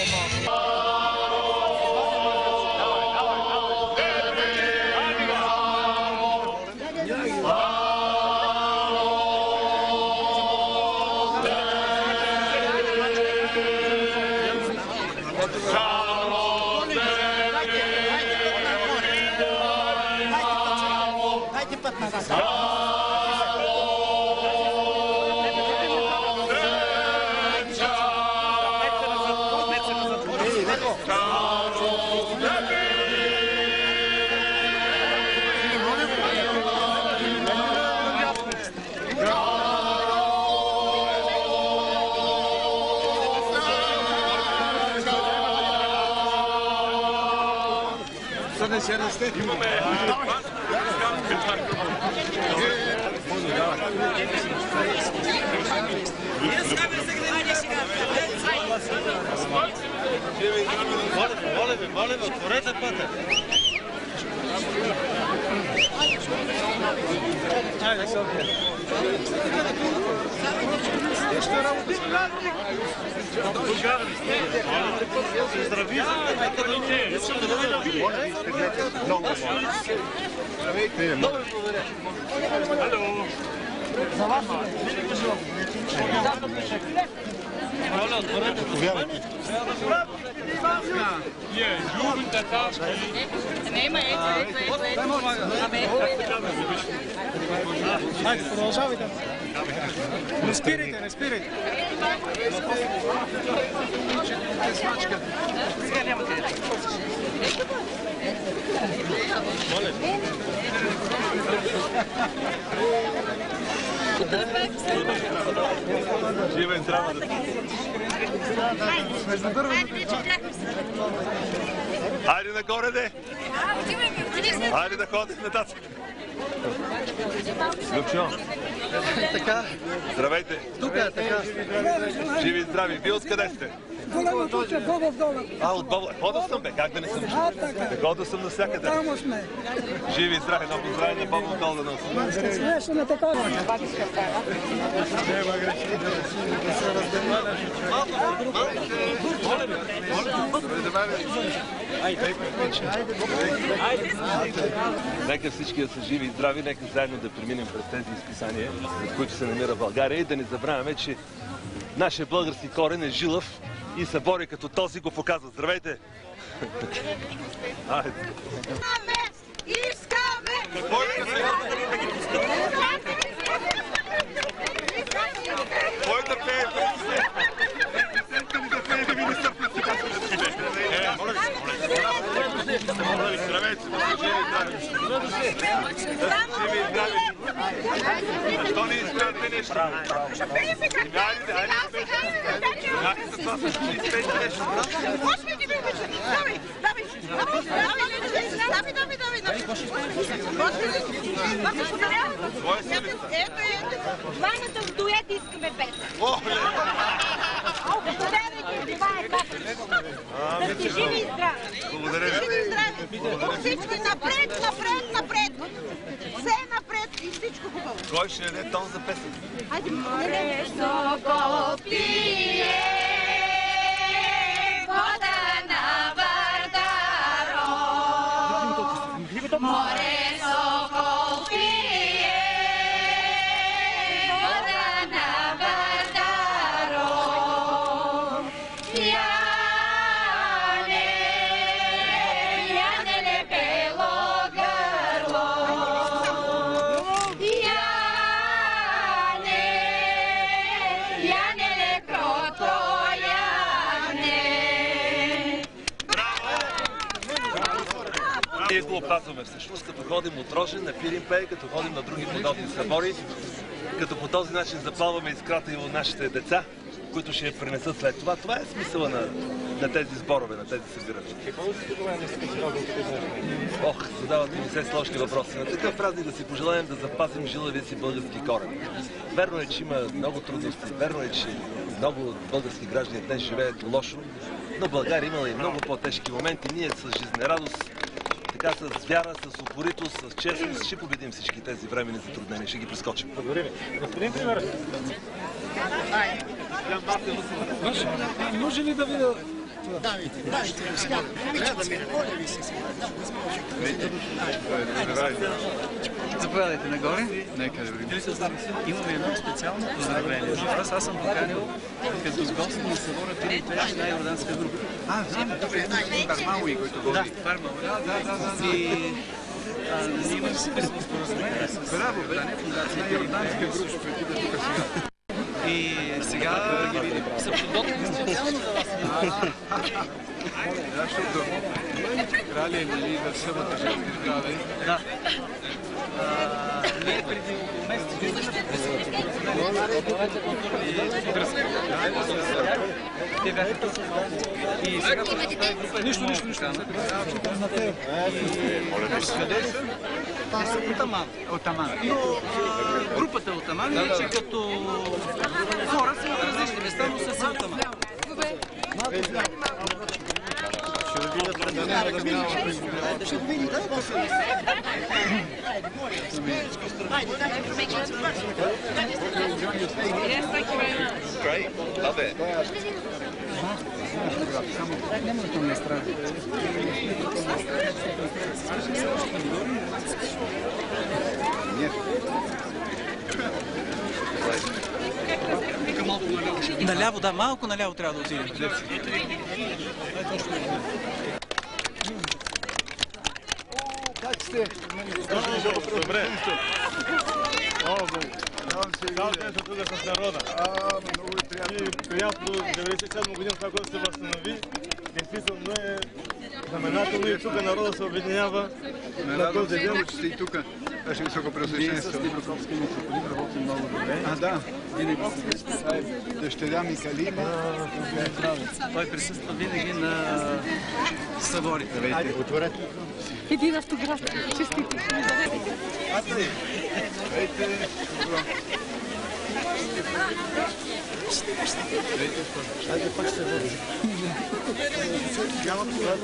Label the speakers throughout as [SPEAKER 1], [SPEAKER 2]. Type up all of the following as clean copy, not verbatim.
[SPEAKER 1] Дайте път назад.
[SPEAKER 2] Моля, отворете пътя. Хайде, София. Ще работи празник. Здрави се.
[SPEAKER 1] За вас.
[SPEAKER 2] Моля, отворете.
[SPEAKER 1] Хайде, продължавайте. Не спирайте, не спирайте. Сега няма къде.
[SPEAKER 2] Живен трябва да... Хайде нагоре, де! Хайде да ходим нататък! Любчо!
[SPEAKER 1] Така.
[SPEAKER 2] Здравейте!
[SPEAKER 1] Тук е така.
[SPEAKER 2] Живи и здрави! Вие откъде сте? От Бобов. Ходил съм, бе, как да не съм? Ходил съм навсякъде.
[SPEAKER 3] Там сме.
[SPEAKER 2] Живи и здрави, много здрави на Бобов дол да носи.
[SPEAKER 3] Смешно на такова.
[SPEAKER 2] Нека всички да са живи и здрави, нека заедно да преминем през тези изписания, в които се намира България и да не забравяме, че нашия български корен е жилав и се бори като този го показва. Здравейте! Айде!
[SPEAKER 4] Искаме!
[SPEAKER 2] Какво искаме? Кой да пее? Да пее да ви не стъпне сега. Моля ви, моля ви. Здравейте! Живи и здрави! Защо не изпеете нещо? Хайде, хайде за това също не изпеете нещо.
[SPEAKER 4] Господи, ви обичам! Давай, давай! Ето, двамата в дует искаме песен. Това е капа. Да сте живи и здрави.
[SPEAKER 2] Благодаря ви.
[SPEAKER 4] Живи и здрави. Всички напред, напред, напред. Все напред и всичко хубаво.
[SPEAKER 2] Кой ще даде тон за песен?
[SPEAKER 4] Хайде, високо пие вода на Вардаро. Море сокол пие вода на Вардаро. Яне лепело гърло. Яне лекрото яне.
[SPEAKER 2] Ние го опазваме всъщност, като ходим от Рожен на Пиринпей, като ходим на други подобни събори, като по този начин запалваме искрата и от нашите деца, които ще я пренесат след това. Това е смисъла на тези сборове, на тези събирания. Ох, задавате ми все сложни въпроси. На такъв празник да си пожелаем да запазим жилавия си български корен. Верно е, че има много трудности, верно е, че много български граждани днес живеят лошо, но България имала и много по-тежки моменти. Ние с жизнерадост, така с вяра, с упоритост, с честност ще победим всички тези времени затруднения, ще ги прескочим.
[SPEAKER 5] Благодаря ви. Господин Пример.
[SPEAKER 3] Може ли да видя
[SPEAKER 1] Заповядайте нагоре. Имаме едно специално поздравление за вас. Аз съм поканил като гост на събора Тилите на Йорданска група. Добре, Бармауи, който води. И ние имаме специално споразумение с фундация Йорданска група. И сега са подготвени специално за вас.
[SPEAKER 3] Защото крали нали в събота ще изгради.
[SPEAKER 1] Да. Ние преди около месец виждаме те бяха точно и сега тази група е нищо. Къде са? Те са от Аман. Но групата от Аман иначе като хора са от различни места, но са от Аман.
[SPEAKER 2] Great, love it.
[SPEAKER 1] Наляво, да, малко наляво трябва да отидем.
[SPEAKER 3] Как сте?
[SPEAKER 5] Добре.
[SPEAKER 3] Цял
[SPEAKER 5] ден съм тук с народа.
[SPEAKER 3] Много е приятно.
[SPEAKER 5] И приятно, 97 година това, което се възстанови, действително е знаменателно и тук народа се обединява на този ден.
[SPEAKER 3] Че сте и тук. Ваше високо преосвещенство. Ние с Диброковски митрополит работим много добре. Да. Винаги се дъщеря ми Калима.
[SPEAKER 1] Той присъства винаги на съборите.
[SPEAKER 5] Айде, отворете.
[SPEAKER 6] Един автограф. Честите.
[SPEAKER 3] Айде пак ще води. Няма това.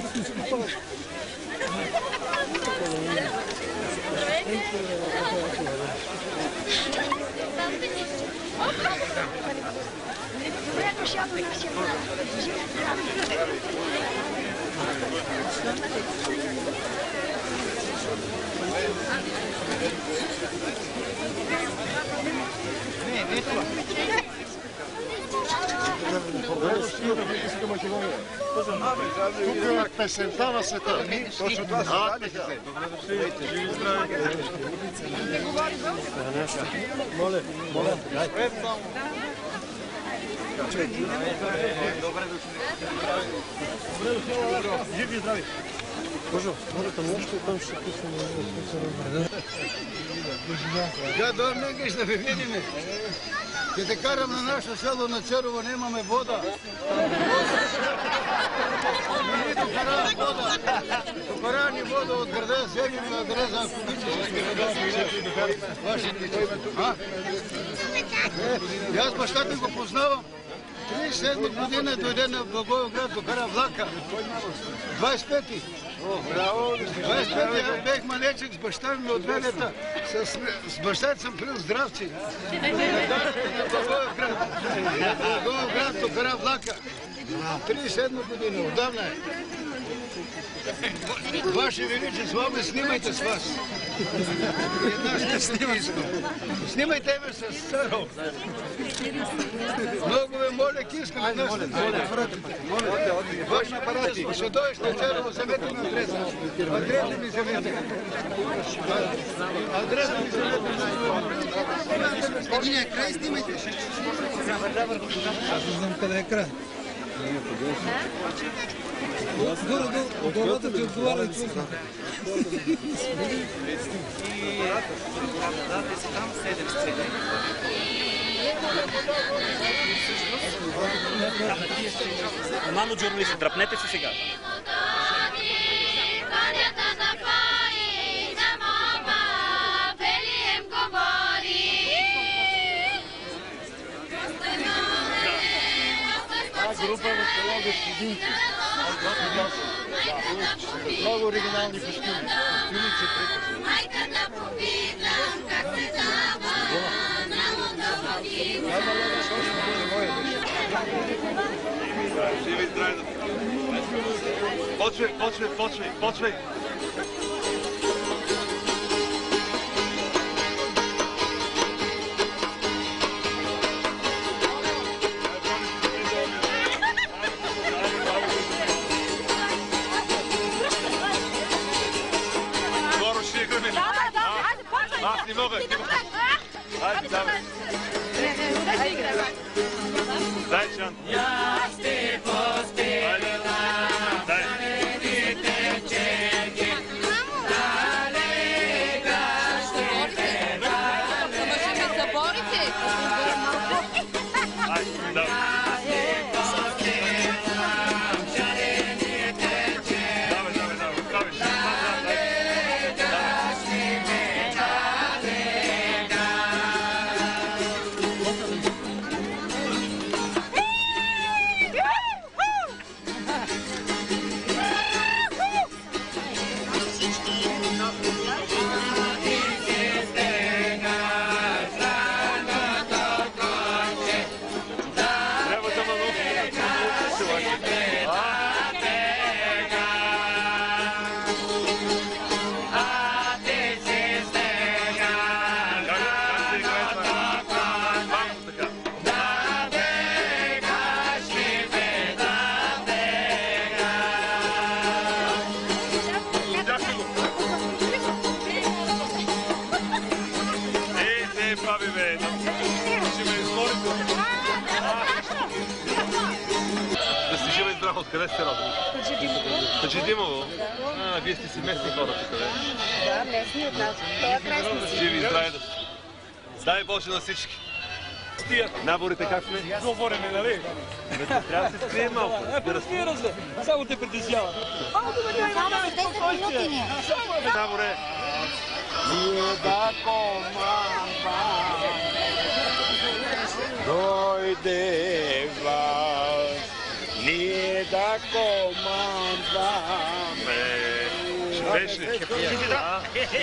[SPEAKER 5] Тук е песента на света. Точно това са дали се. Живи здрави. Моля. Живи здрави. Божо, може там нещо там ще писаме.
[SPEAKER 3] Ja dobro nekaj da bi vidime. Če te karam na naše selo na Cerovo, nemame voda. Покарани вода от града, вземем на града за академически вода. Аз бащата го познавам. 37 година дойде на Благоевград, докара влака. 25-ти. 25-ти аз бех малечък с баща ми от Велета. С баща съм прил здравци. Благоевград, докара влака. 37 година, отдавна е. Ваше Величество, ме снимайте с вас. Снимайте ме с Царов. Много ви моля, кискам днес. Ваше Величество, ще дойдеш на Царово, вземете ми адреса. Адреса ми вземете. Адреса ми вземете. Един край снимайте.
[SPEAKER 1] Аз не знам къде е край. Главата ти отговаря и чувства. Да, те са там 7 сцени.
[SPEAKER 7] Мамо, журналисти, дръпнете се сега.
[SPEAKER 5] Група в село Господинци. Много оригинални костюми. Костюмици прекрасни.
[SPEAKER 8] Майката попитам как се дава на луна води.
[SPEAKER 2] Живи и здрави! Почвай! Скоро ще играме! Аз не мога! Хайде, давай! Дай, Чан! Откъде сте родени? Хаджидимово. Вие сте си местни хора тук, бе?
[SPEAKER 9] Да, местни от нас. Това край сме си.
[SPEAKER 2] Живи и здрави да сте. Дай Боже на всички. Наборите как сме?
[SPEAKER 5] Говориме, нали?
[SPEAKER 2] Трябва да се скрием малко.
[SPEAKER 5] Разбира се. Само те притеснява.
[SPEAKER 9] Само за 10 минути ни.
[SPEAKER 2] Наборе.
[SPEAKER 3] Ние да командваме, дойде власт. Ние да командваме.
[SPEAKER 2] Живееш ли? Да.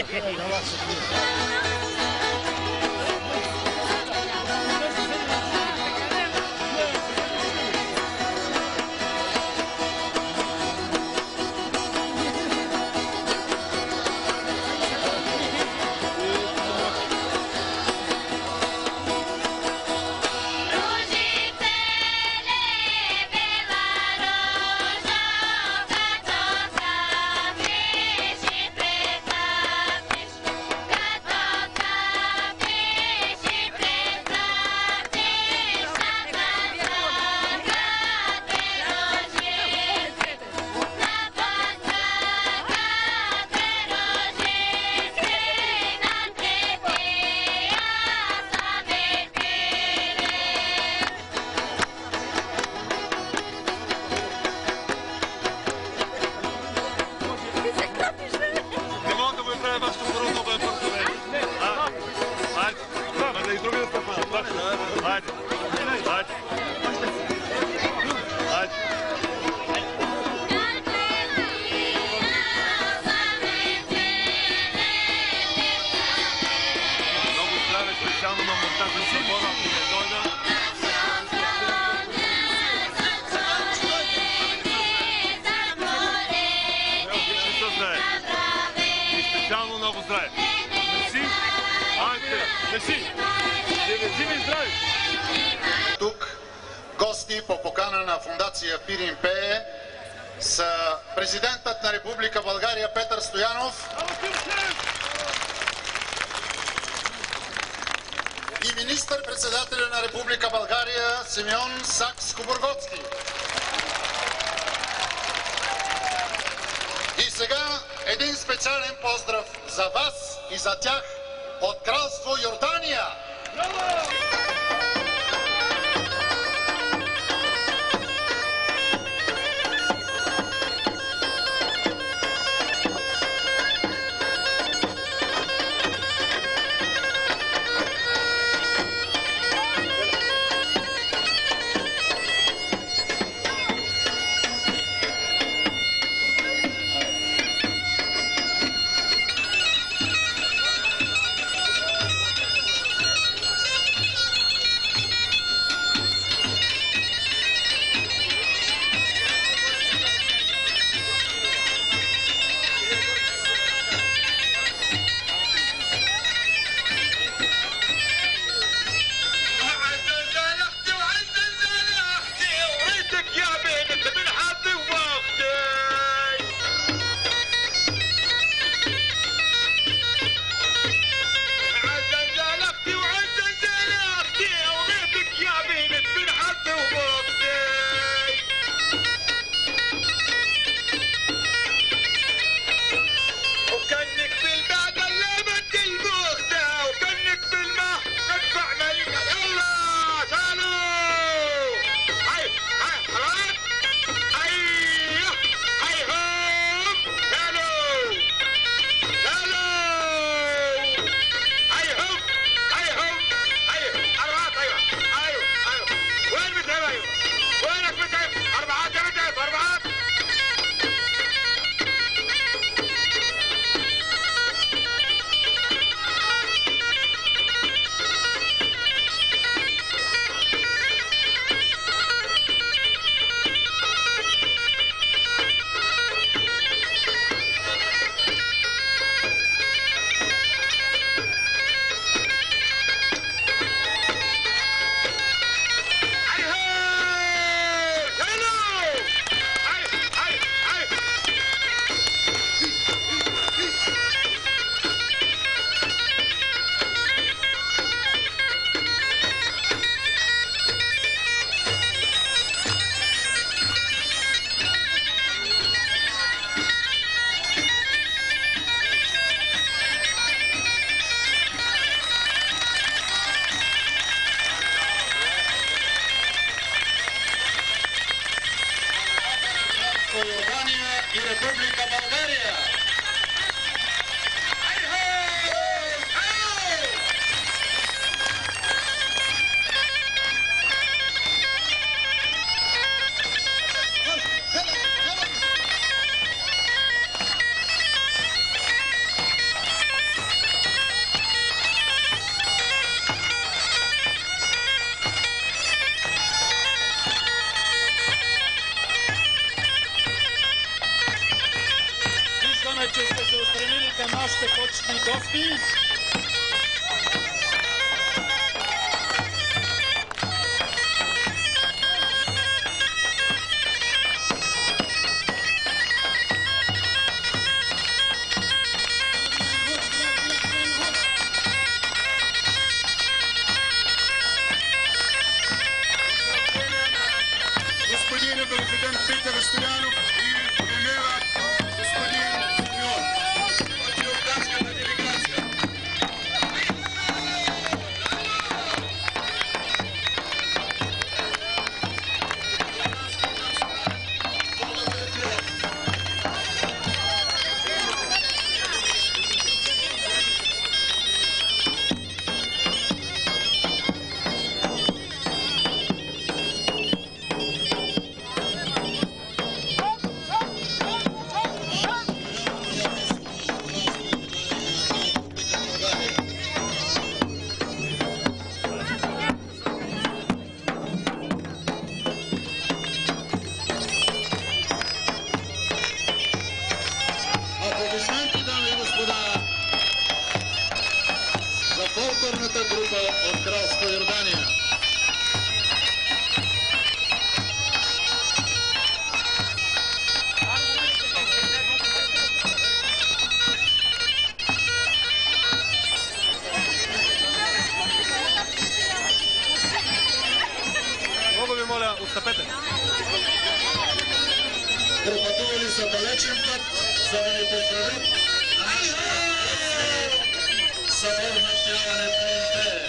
[SPEAKER 10] Тук гости по покана на фондация Пирин Пее са президентът на Република България Петър Стоянов и министър-председателя на Република България Симеон Сакскобургготски. И сега един специален поздрав за вас и за тях от Кралство Йордания. Кралство Йордания и Република България.
[SPEAKER 11] Че сте се устремили към нашите почетни гости.
[SPEAKER 10] Господин президент Петър Стоянов и премиера господин Симеон. Йорданската делегация. Аплодисменти, дами и господа, за фолклорната група от Кралство Йордания.
[SPEAKER 5] Много ви моля, отстъпете.
[SPEAKER 10] Пропътували са далечен път, за да ни поздравят събор на пяване в ПМП.